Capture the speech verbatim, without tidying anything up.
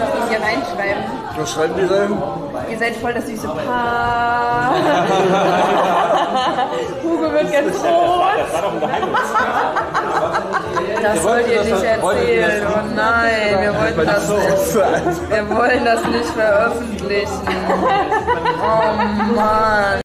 was die hier reinschreiben. Was schreiben die denn? Ihr seid voll das süße Paar. Hugo wird ganz rot. Das war doch ein Geheimnis. Das wollt ihr nicht erzählen. Oh nein, wir wollten das nicht. Wir wollen das nicht veröffentlichen. Oh Mann.